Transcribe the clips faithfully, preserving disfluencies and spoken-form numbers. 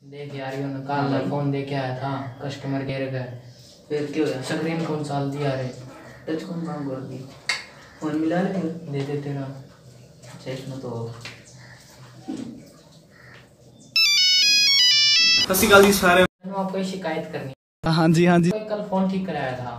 देख यार ये निकाल फोन दे के आया था कस्टमर केयर का। फिर क्यों यार? स्क्रीन कौन साल दिया रे? टच कौन काम कर दी? फोन मिला ले दे दे तेरा। अच्छा इसमें तो सस्ती गल जी सारे। मैंने आपको शिकायत करनी। हाँ जी हाँ जी। कल फोन ठीक कराया था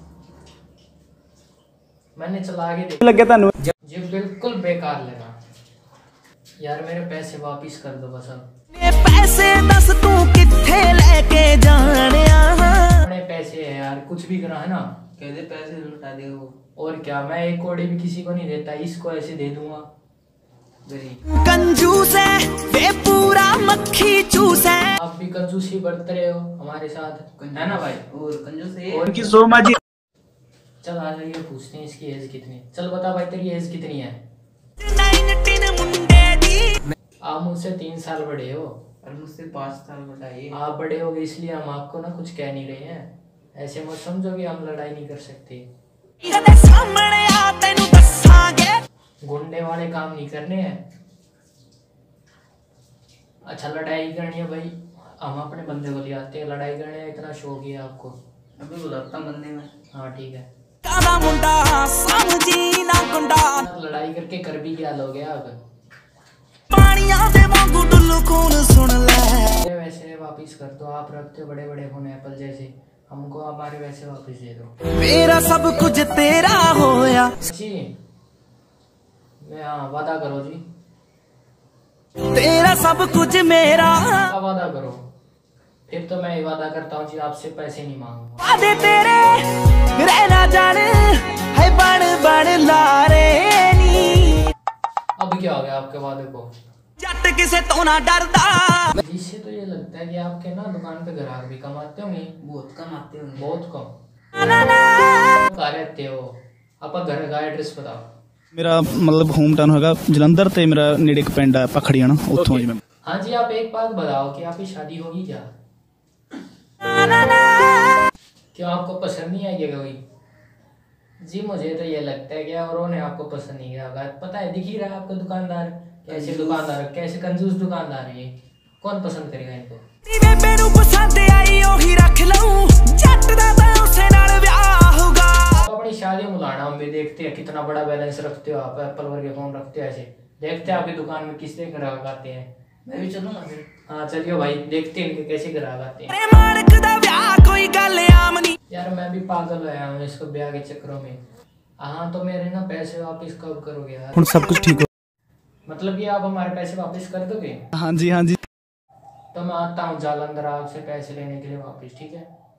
मैंने, चला के देख लगे तानू जी बिल्कुल बेकार लगा यार। मेरे पैसे वापस कर दो बस। अब पैसे दस तू किथे लेके जाने अपने पैसे है यार, कुछ भी करा है ना। कह दे पैसे लौटा दे वो। और क्या, मैं एक कौड़ी भी किसी को नहीं देता, इसको ऐसे दे दूंगा। कंजूस है वे पूरा मक्खी चूस है। आप भी कंजूसी बरत रहे हो हमारे साथ, है ना भाई? और कंजूस है और की सो माजी। चल आ जाइए, पूछते हैं इसकी एज कितनी। चल बता भाई तेरी एज कितनी है? आप मुझसे तीन साल बड़े हो और मुझसे पाँच साल बताइए। आप बड़े हो गए इसलिए हम आपको ना कुछ कह नहीं रहे हैं। ऐसे मत समझो कि हम लड़ाई नहीं कर सकते। गुंडे वाले काम नहीं करने हैं। अच्छा लड़ाई करनी है भाई, हम अपने बंदे को ले आते हैं। लड़ाई करने का इतना शौक है आपको? अभी बुलाता बंदे में। हाँ ठीक है। मुंडा समझी ना गुंडा लड़ाई करके कर भी क्या लोगे आप? पानिया दे वांगू डुल्लू खून सुन ले। वैसे वापस कर दो। आप रखते हो बड़े बड़े फोन एप्पल जैसे, हमको हमारे वैसे वापस दे दो। मेरा सब कुछ तेरा होया जी मैं, हाँ वादा करो जी। तेरा सब कुछ मेरा। क्या वादा करो? फिर तो मैं ये वादा करता हूँ जी, आपसे पैसे नहीं मांगूंगा। वादे तेरे रहना जाने है बन बन लारे नी। अब क्या हो गया आपके वादे को? जट किसे तो ना डरदा। जिससे तो ये लगता है कि आपके ना दुकान पे ग्राहक भी कम आते होंगे। बहुत कम आते होंगे। बहुत कम। कहाँ रहते हो आप? घर का एड्रेस बताओ। मेरा मतलब होम टाउन होगा जलंधर ते मेरा नेड़े एक पिंड है पखड़िया ना, उत्थों जी मैं। हाँ जी, आप एक बात बताओ कि आपकी शादी होगी क्या? क्यों आपको पसंद नहीं आएगी कोई? जी मुझे तो ये लगता है कि औरों ने आपको पसंद नहीं किया होगा। पता है, दिख ही रहा है आपका दुकानदार कैसे दुकानदार कैसे कंजूस दुकानदार है ये। कौन पसंद करेगा इनको? अपनी शादी मुलाना हम भी देखते हैं कितना बड़ा बैलेंस रखते हो आप। एप्पल वर्गे फोन रखते हो ऐसे, देखते हैं आपकी दुकान में किस तरह ग्राहक आते हैं। मैं भी चलूंगा फिर। हाँ चलियो भाई, देखते हैं इनके कैसे ग्राहक आते हैं। यार मैं भी पागल आया हूँ इसको ब्याह के चक्करों में। हाँ तो मेरे ना पैसे वापस कब करोगे यार? हुन सब कुछ ठीक हो। मतलब कि आप हमारे पैसे वापस कर दोगे? हाँ जी हाँ जी। तो मैं आता हूँ जालंधर आपसे पैसे लेने के लिए वापस, ठीक है?